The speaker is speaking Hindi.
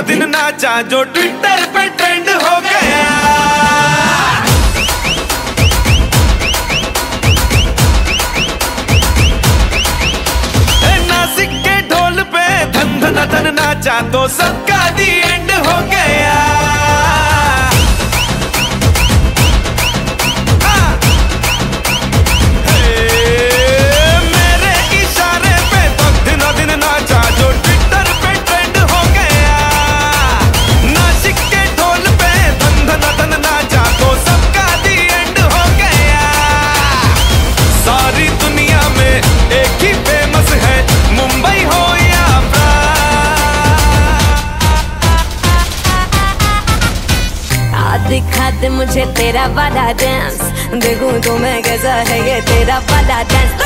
दिन नाचा जो ट्विटर पे ट्रेंड हो गया। नासिक के ढोल पे धन धन धन नाचा तो सबका दी एंड हो गया। दिखा दे मुझे तेरा वाला डांस, देखूं तो मैं कैसा है ये तेरा वाला डांस।